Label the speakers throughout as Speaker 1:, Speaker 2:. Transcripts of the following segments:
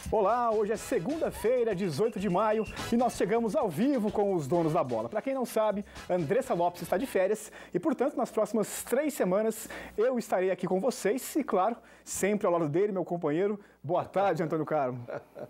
Speaker 1: Olá, hoje é segunda-feira, 18 de maio, e nós chegamos ao vivo com os donos da bola. Para quem não sabe, Andressa Lopes está de férias e, portanto, nas próximas 3 semanas eu estarei aqui com vocês e, claro, sempre ao lado dele, meu companheiro. Boa tarde, Antônio Carmo.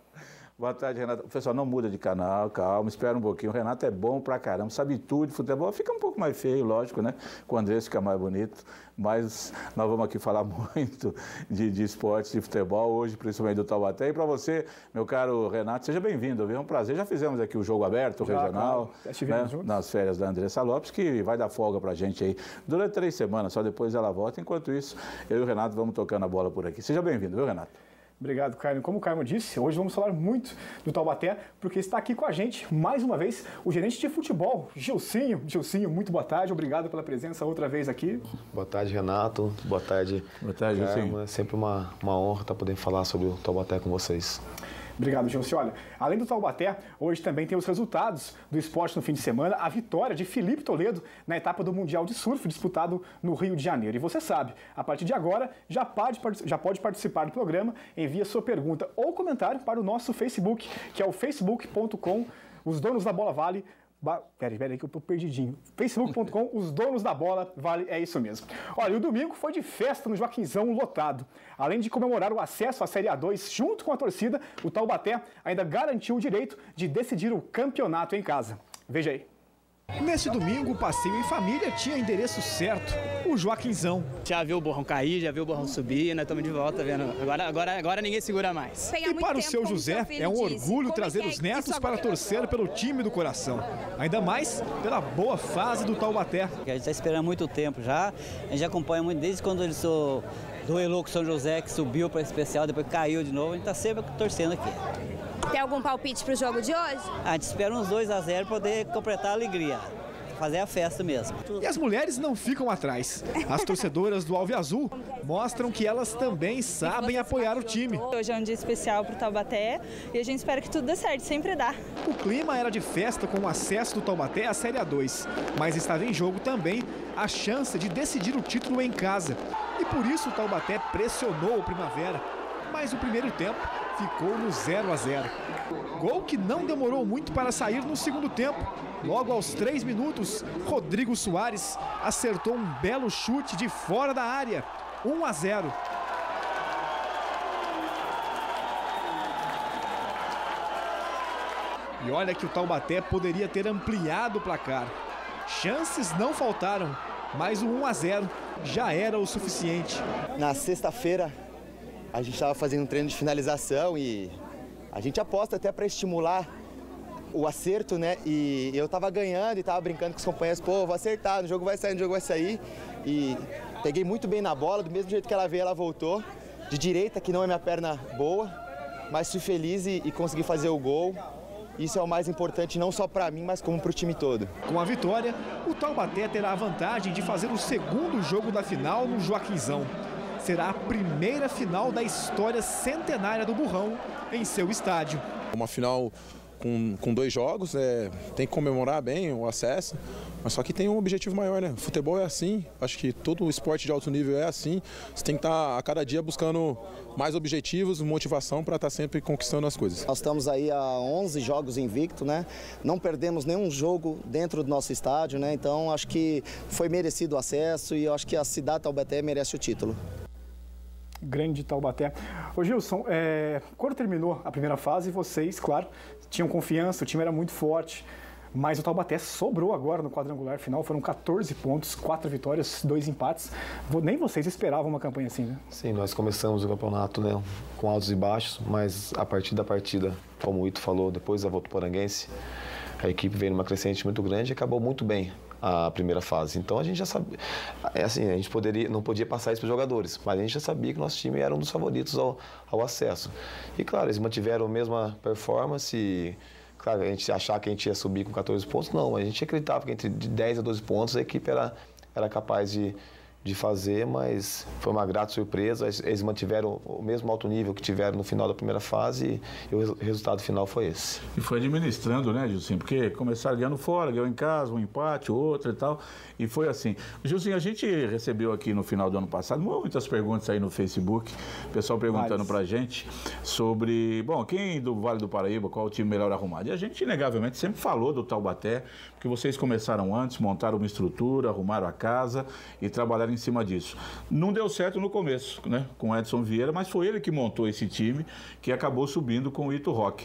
Speaker 2: Boa tarde, Renato. Pessoal, não muda de canal, calma, espera um pouquinho. O Renato é bom pra caramba, sabe tudo de futebol. Fica um pouco mais feio, lógico, né? Com o André fica mais bonito. Mas nós vamos aqui falar muito de esportes, de futebol, hoje, principalmente do Taubaté. E para você, meu caro Renato, seja bem-vindo, viu? É um prazer. Já fizemos aqui o Jogo Aberto, o regional,
Speaker 1: claro.
Speaker 2: né? Nas férias da Andressa Lopes, que vai dar folga pra gente aí durante 3 semanas, só depois ela volta. Enquanto isso, eu e o Renato vamos tocando a bola por aqui. Seja bem-vindo, viu, Renato?
Speaker 1: Obrigado, Carmo. Como o Carmo disse, hoje vamos falar muito do Taubaté, porque está aqui com a gente, mais uma vez, o gerente de futebol, Gilcinho. Gilcinho, muito boa tarde, obrigado pela presença outra vez aqui.
Speaker 3: Boa tarde, Renato. Boa tarde,
Speaker 2: Gilcinho.
Speaker 3: É sempre uma honra estar podendo falar sobre o Taubaté com vocês.
Speaker 1: Obrigado, Gilson. Olha, além do Taubaté, hoje também tem os resultados do esporte no fim de semana, a vitória de Felipe Toledo na etapa do Mundial de Surf disputado no Rio de Janeiro. E você sabe, a partir de agora já pode participar do programa, envia sua pergunta ou comentário para o nosso Facebook, que é o facebook.com, Os Donos da Bola Vale. Peraí que eu tô perdidinho. Facebook.com, Os Donos da Bola Vale, é isso mesmo. Olha, o domingo foi de festa no Joaquinzão lotado. Além de comemorar o acesso à Série A2 junto com a torcida, o Taubaté ainda garantiu o direito de decidir o campeonato em casa. Veja aí. Neste domingo, o passeio em família tinha endereço certo, o Joaquinzão.
Speaker 4: Já viu o borrão cair, já viu o borrão subir, nós estamos de volta, vendo? Agora ninguém segura mais.
Speaker 1: E para o seu José, é um orgulho trazer os netos para torcer pelo time do coração. Ainda mais pela boa fase do Taubaté.
Speaker 5: A gente está esperando há muito tempo já, a gente acompanha muito desde quando eles duelou com o São José, que subiu para especial, depois caiu de novo, a gente está sempre torcendo aqui.
Speaker 6: Tem algum palpite para o jogo de hoje?
Speaker 5: A gente espera uns 2-0 para poder completar a alegria, fazer a festa mesmo.
Speaker 1: E as mulheres não ficam atrás. As torcedoras do Alve Azul mostram que elas também sabem apoiar o time.
Speaker 7: Hoje é um dia especial para o Taubaté e a gente espera que tudo dê certo, sempre dá.
Speaker 1: O clima era de festa com o acesso do Taubaté à Série A2, mas estava em jogo também a chance de decidir o título em casa. E por isso o Taubaté pressionou o Primavera, mas o primeiro tempo ficou no 0-0. Gol que não demorou muito para sair no segundo tempo. Logo aos 3 minutos, Rodrigo Soares acertou um belo chute de fora da área. 1-0. E olha que o Taubaté poderia ter ampliado o placar. Chances não faltaram, mas o 1-0 já era o suficiente.
Speaker 8: Na sexta-feira, a gente estava fazendo um treino de finalização e a gente aposta até para estimular o acerto, né? E eu estava ganhando e estava brincando com os companheiros, pô, vou acertar, no jogo vai sair, no jogo vai sair. E peguei muito bem na bola, do mesmo jeito que ela veio, ela voltou. De direita, que não é minha perna boa, mas fui feliz e consegui fazer o gol. Isso é o mais importante, não só para mim, mas como para o time todo.
Speaker 1: Com a vitória, o Taubaté terá a vantagem de fazer o segundo jogo da final no Joaquinzão. Será a primeira final da história centenária do Burrão em seu estádio.
Speaker 9: Uma final com 2 jogos, tem que comemorar bem o acesso, mas só que tem um objetivo maior, né? O futebol é assim, acho que todo esporte de alto nível é assim. Você tem que estar a cada dia buscando mais objetivos, motivação para estar sempre conquistando as coisas.
Speaker 8: Nós estamos aí há 11 jogos invicto, né? Não perdemos nenhum jogo dentro do nosso estádio, né? Então acho que foi merecido o acesso e eu acho que a cidade Taubaté merece o título.
Speaker 1: Grande Taubaté. Ô Gilson, quando terminou a primeira fase, vocês, claro, tinham confiança, o time era muito forte, mas o Taubaté sobrou agora no quadrangular final, foram 14 pontos, 4 vitórias, 2 empates. Nem vocês esperavam uma campanha assim, né?
Speaker 3: Sim, nós começamos o campeonato, né, com altos e baixos, mas a partir da partida, como o Ito falou, depois da Votuporanguense, a equipe veio numa crescente muito grande e acabou muito bem a primeira fase. Então a gente já sabia, assim, a gente não podia passar isso para os jogadores, mas a gente já sabia que nosso time era um dos favoritos ao acesso. E claro, eles mantiveram a mesma performance e, claro, a gente achar que a gente ia subir com 14 pontos, não, a gente acreditava que entre de 10 a 12 pontos a equipe era capaz de de fazer, mas foi uma grata surpresa. Eles mantiveram o mesmo alto nível que tiveram no final da primeira fase e o resultado final foi esse.
Speaker 2: E foi administrando, né, Gilson? Porque começaram ganhando fora, ganhou em casa, um empate, outro e tal, e foi assim. Gilson, a gente recebeu aqui no final do ano passado muitas perguntas aí no Facebook, o pessoal perguntando pra gente sobre, bom, quem do Vale do Paraíba, qual o time melhor arrumado? E a gente, inegavelmente, sempre falou do Taubaté, porque vocês começaram antes, montaram uma estrutura, arrumaram a casa e trabalharam em cima disso. Não deu certo no começo, né, com o Edson Vieira, mas foi ele que montou esse time, que acabou subindo com o Ito Roque.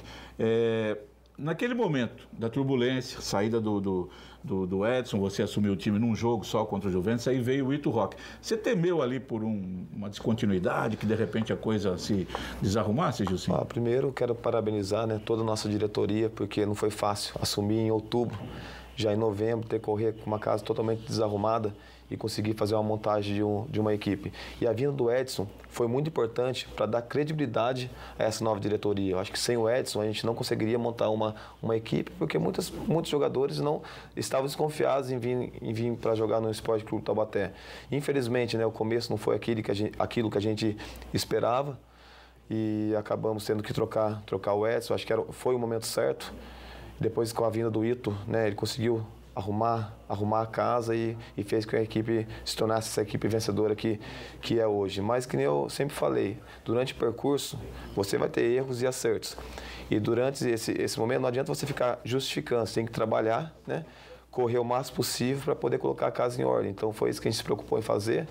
Speaker 2: Naquele momento da turbulência, saída do Edson, você assumiu o time num jogo só contra o Juventus, aí veio o Ito Roque. Você temeu ali por uma descontinuidade, que de repente a coisa se desarrumasse, Gilson?
Speaker 3: Primeiro, quero parabenizar, né, toda a nossa diretoria, porque não foi fácil assumir em outubro, já em novembro, ter que correr com uma casa totalmente desarrumada e conseguir fazer uma montagem de uma equipe. E a vinda do Edson foi muito importante para dar credibilidade a essa nova diretoria. Eu acho que sem o Edson a gente não conseguiria montar uma equipe, porque muitos jogadores não estavam desconfiados em vir para jogar no Esporte Clube Taubaté. Infelizmente, né, o começo não foi aquilo que a gente esperava e acabamos tendo que trocar o Edson. Acho que foi o momento certo. Depois, com a vinda do Ito, né, ele conseguiu arrumar a casa e fez com que a equipe se tornasse essa equipe vencedora que é hoje. Mas, que nem eu sempre falei, durante o percurso você vai ter erros e acertos. E durante esse momento não adianta você ficar justificando, você tem que trabalhar, né, correr o máximo possível para poder colocar a casa em ordem. Então foi isso que a gente se preocupou em fazer.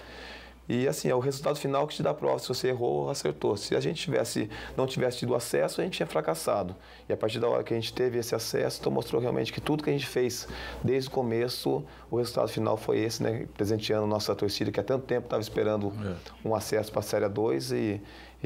Speaker 3: E assim, é o resultado final que te dá a prova se você errou ou acertou. Se a gente não tivesse tido acesso, a gente tinha fracassado. E a partir da hora que a gente teve esse acesso, então mostrou realmente que tudo que a gente fez desde o começo, o resultado final foi esse, né? Presenteando nossa torcida, que há tanto tempo estava esperando um acesso para a Série 2 e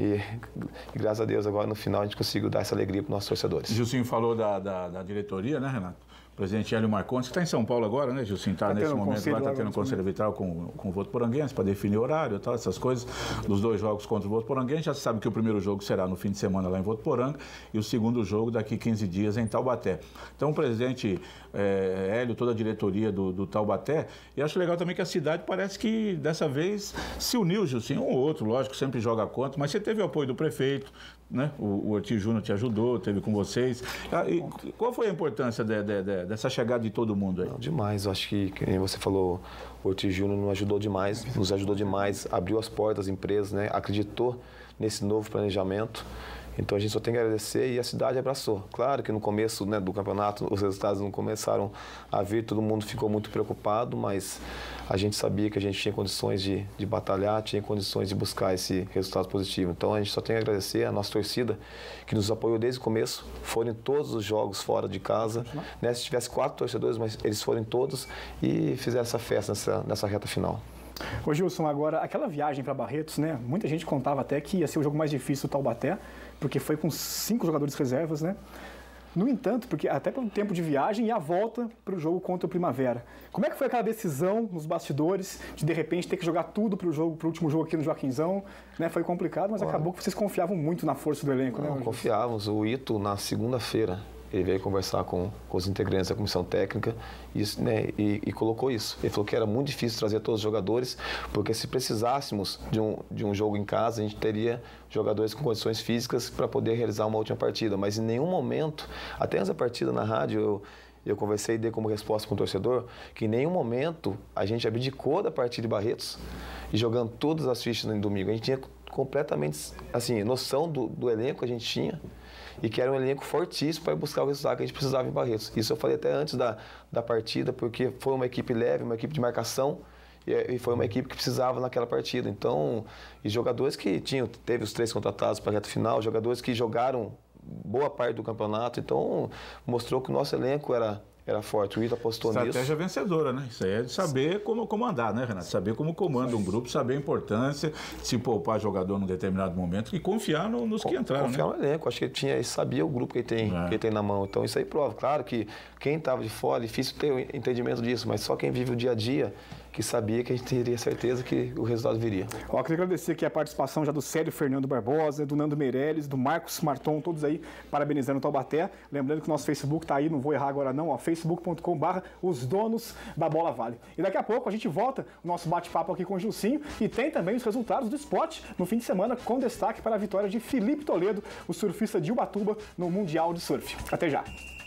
Speaker 3: graças a Deus agora no final a gente conseguiu dar essa alegria para os nossos torcedores.
Speaker 2: Gilson falou da diretoria, né, Renato? O presidente Hélio Marcondes, que está em São Paulo agora, né, Gilson? Está nesse momento lá, está tendo um conselho arbitral com o Votuporanguense para definir horário e tal, essas coisas, dos 2 jogos contra o Votuporanguense. Já se sabe que o primeiro jogo será no fim de semana lá em Votuporanga e o segundo jogo daqui 15 dias em Taubaté. Então o presidente Hélio, toda a diretoria do Taubaté, e acho legal também que a cidade parece que dessa vez se uniu, Gilson, um ou outro, lógico, sempre joga contra, mas você teve o apoio do prefeito, né? O Ortiz Júnior te ajudou, teve com vocês. E qual foi a importância dessa chegada de todo mundo aí?
Speaker 3: Não, demais, eu acho que nem você falou, o Ortiz Júnior nos ajudou demais, abriu as portas às empresas, né? Acreditou nesse novo planejamento. Então a gente só tem que agradecer e a cidade abraçou. Claro que no começo, né, do campeonato os resultados não começaram a vir, todo mundo ficou muito preocupado, mas a gente sabia que a gente tinha condições de batalhar, tinha condições de buscar esse resultado positivo. Então a gente só tem que agradecer a nossa torcida que nos apoiou desde o começo, foram em todos os jogos fora de casa, né? Se tivesse 4 torcedores, mas eles foram em todos e fizeram essa festa nessa reta final.
Speaker 1: Ô Gilson, agora, aquela viagem para Barretos, né? Muita gente contava até que ia ser o jogo mais difícil do Taubaté, porque foi com 5 jogadores reservas, né? No entanto, porque até pelo tempo de viagem e a volta para o jogo contra o Primavera. Como é que foi aquela decisão nos bastidores de repente ter que jogar tudo para o último jogo aqui no Joaquinzão? Né? Foi complicado, mas acabou que vocês confiavam muito na força do elenco, né?
Speaker 3: Confiávamos. O Ito, na segunda-feira, ele veio conversar com os integrantes da comissão técnica e colocou isso. Ele falou que era muito difícil trazer todos os jogadores, porque se precisássemos de um jogo em casa, a gente teria jogadores com condições físicas para poder realizar uma última partida. Mas em nenhum momento, até antes da partida na rádio, eu conversei e dei como resposta com o torcedor que em nenhum momento a gente abdicou da partida de Barretos e jogando todas as fichas no domingo. A gente tinha completamente assim, noção do elenco que a gente tinha e que era um elenco fortíssimo para buscar o resultado que a gente precisava em Barretos. Isso eu falei até antes da partida, porque foi uma equipe leve, uma equipe de marcação e foi uma equipe que precisava naquela partida. Então, e jogadores que teve os 3 contratados para a reta final, jogadores que jogaram boa parte do campeonato, então mostrou que o nosso elenco era forte. O Ito apostou nisso.
Speaker 2: Estratégia vencedora, né? Isso aí é de saber como comandar, né, Renato? Saber como comanda um grupo, saber a importância, se poupar jogador num determinado momento e confiar nos que entraram,
Speaker 3: confiar no elenco. Acho que ele sabia o grupo que ele tem na mão. Então isso aí prova. Claro que quem estava de fora, é difícil ter o entendimento disso, mas só quem vive o dia a dia que sabia que a gente teria certeza que o resultado viria.
Speaker 1: Ó, queria agradecer aqui a participação já do Célio Fernando Barbosa, do Nando Meirelles, do Marcos Marton, todos aí parabenizando o Taubaté. Lembrando que o nosso Facebook tá aí, não vou errar agora não, ó, facebook.com/os donos da Bola Vale. E daqui a pouco a gente volta o nosso bate-papo aqui com o Gilcinho e tem também os resultados do esporte no fim de semana, com destaque para a vitória de Filipe Toledo, o surfista de Ubatuba, no Mundial de Surf. Até já!